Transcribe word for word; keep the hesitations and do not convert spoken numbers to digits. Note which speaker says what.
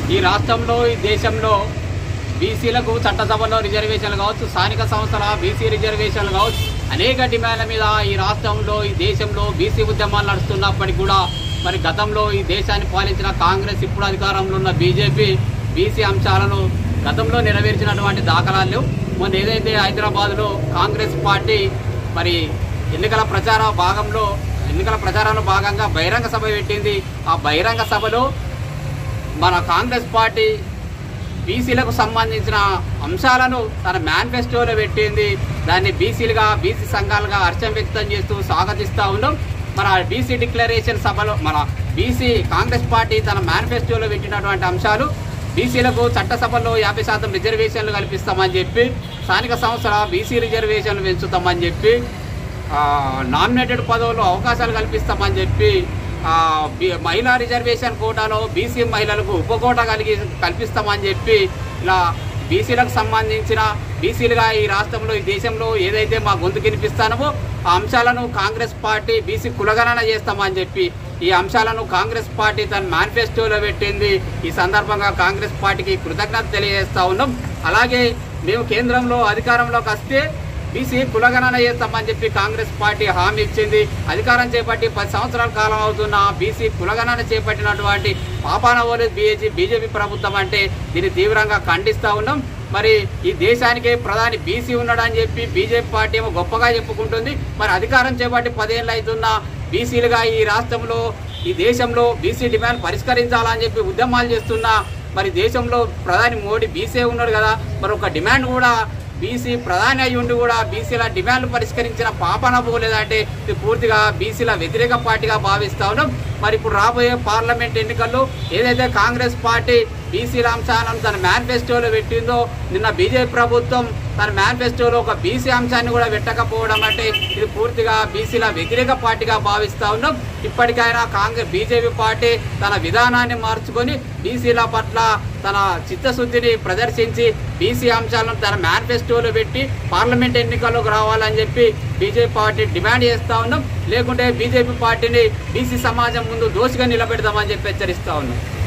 Speaker 1: ఈ రాష్ట్రంలో ఈ దేశంలో బీసీలకు చట్టసభలో రిజర్వేషన్లు కావచ్చు, స్థానిక సంస్థల బీసీ రిజర్వేషన్లు కావచ్చు, అనేక డిమాండ్ల మీద ఈ రాష్ట్రంలో ఈ దేశంలో బీసీ ఉద్యమాలు నడుస్తున్నప్పటికీ కూడా మరి గతంలో ఈ దేశాన్ని పాలించిన కాంగ్రెస్, ఇప్పుడు అధికారంలో ఉన్న బీజేపీ బీసీ అంశాలను గతంలో నెరవేర్చినటువంటి దాఖలాలు లేవు. మొన్న ఏదైతే హైదరాబాద్లో కాంగ్రెస్ పార్టీ మరి ఎన్నికల ప్రచార భాగంలో ఎన్నికల ప్రచారంలో భాగంగా బహిరంగ సభ పెట్టింది. ఆ బహిరంగ సభలో మన కాంగ్రెస్ పార్టీ బీసీలకు సంబంధించిన అంశాలను తన మేనిఫెస్టోలో పెట్టింది. దాన్ని బీసీలుగా బీసీ సంఘాలుగా హర్షం వ్యక్తం చేస్తూ స్వాగతిస్తూ ఉన్నాం. మన బీసీ డిక్లరేషన్ సభలో మన బీసీ కాంగ్రెస్ పార్టీ తన మేనిఫెస్టోలో పెట్టినటువంటి అంశాలు బీసీలకు చట్టసభలో యాభై శాతం రిజర్వేషన్లు కల్పిస్తామని చెప్పి, స్థానిక సంస్థల బీసీ రిజర్వేషన్లు పెంచుతామని చెప్పి, నామినేటెడ్ పదవుల్లో అవకాశాలు కల్పిస్తామని చెప్పి, మహిళా రిజర్వేషన్ కోటాలో బీసీ మహిళలకు ఉపకోట కలిగి కల్పిస్తామని చెప్పి, ఇలా బీసీలకు సంబంధించిన బీసీలుగా ఈ రాష్ట్రంలో ఈ దేశంలో ఏదైతే మా గొంతు వినిపిస్తానో ఆ అంశాలను కాంగ్రెస్ పార్టీ బీసీ కులగణన చేస్తామని చెప్పి ఈ అంశాలను కాంగ్రెస్ పార్టీ తన మేనిఫెస్టోలో పెట్టింది. ఈ సందర్భంగా కాంగ్రెస్ పార్టీకి కృతజ్ఞత తెలియజేస్తూ ఉన్నాం. అలాగే మేము కేంద్రంలో అధికారంలోకి వస్తే బీసీ కులగణన చేస్తామని చెప్పి కాంగ్రెస్ పార్టీ హామీ ఇచ్చింది. అధికారం చేపట్టి పది సంవత్సరాల కాలం అవుతున్న బీసీ కులగణన చేపట్టినటువంటి పాపానవోలు బీజేపీ బీజేపీ ప్రభుత్వం అంటే దీన్ని తీవ్రంగా ఖండిస్తూ ఉన్నాం. మరి ఈ దేశానికే ప్రధాని బీసీ ఉన్నాడని చెప్పి బీజేపీ పార్టీ ఏమో గొప్పగా చెప్పుకుంటుంది. మరి అధికారం చేపట్టి పదేళ్ళు అవుతున్న బీసీలుగా ఈ రాష్ట్రంలో ఈ దేశంలో బీసీ డిమాండ్ పరిష్కరించాలని చెప్పి ఉద్యమాలు చేస్తున్న మరి దేశంలో ప్రధాని మోడీ బీసీ ఉన్నాడు కదా, మరి ఒక డిమాండ్ కూడా బీసీ ప్రధాని అయి ఉండి కూడా బీసీల డిమాండ్లు పరిష్కరించిన పాపన పోలేదంటే ఇది పూర్తిగా బీసీల వ్యతిరేక పార్టీగా భావిస్తా ఉన్నాం. మరి ఇప్పుడు రాబోయే పార్లమెంట్ ఎన్నికల్లో ఏదైతే కాంగ్రెస్ పార్టీ బీసీల అంశాలను తన మేనిఫెస్టోలో పెట్టిందో, నిన్న బీజేపీ ప్రభుత్వం తన మేనిఫెస్టోలో ఒక బీసీ అంశాన్ని కూడా పెట్టకపోవడం అంటే ఇది పూర్తిగా బీసీల వ్యతిరేక పార్టీగా భావిస్తూ ఉన్నాం. ఇప్పటికైనా కాంగ్రెస్ బీజేపీ పార్టీ తన విధానాన్ని మార్చుకొని బీసీల పట్ల తన చిత్తశుద్ధిని ప్రదర్శించి బీసీ అంశాలను తన మేనిఫెస్టోలో పెట్టి పార్లమెంట్ ఎన్నికల్లోకి రావాలని చెప్పి బీజేపీ పార్టీ డిమాండ్ చేస్తూ ఉన్నాం. లేకుంటే బీజేపీ పార్టీని బీసీ సమాజం ముందు దోషిగా నిలబెడదామని చెప్పి హెచ్చరిస్తూ ఉన్నాం.